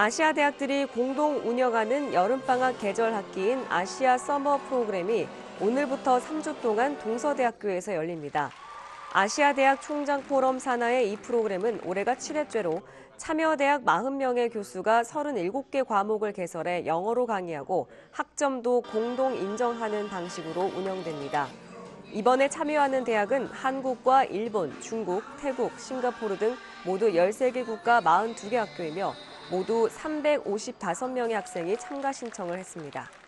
아시아 대학들이 공동 운영하는 여름방학 계절 학기인 아시아 서머 프로그램이 오늘부터 3주 동안 동서대학교에서 열립니다. 아시아 대학 총장 포럼 산하의 이 프로그램은 올해가 7회째로 참여 대학 40명의 교수가 37개 과목을 개설해 영어로 강의하고 학점도 공동 인정하는 방식으로 운영됩니다. 이번에 참여하는 대학은 한국과 일본, 중국, 태국, 싱가포르 등 모두 13개 국가 42개 학교이며 모두 355명의 학생이 참가 신청을 했습니다.